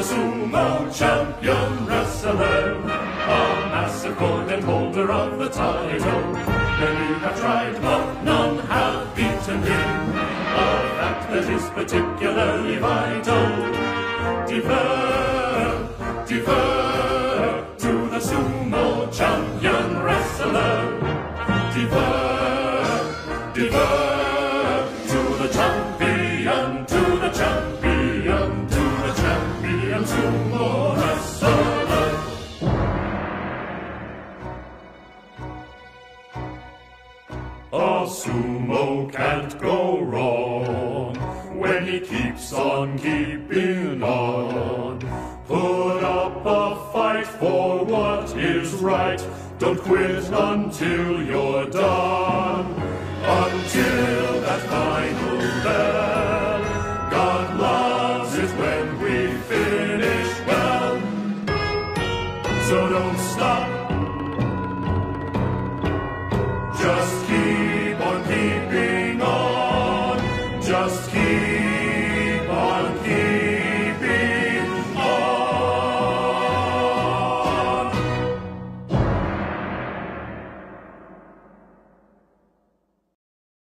the sumo champion wrestler, a massive coordinate holder of the title. Many have tried, but none have beaten him, a fact that is particularly vital. Defer to the sumo champion wrestler. Defer to the champion, to the champion, to the champion sumo wrestler. A sumo can't go wrong when he keeps on keeping on. Put up a fight for what is right. Don't quit until you're done. Until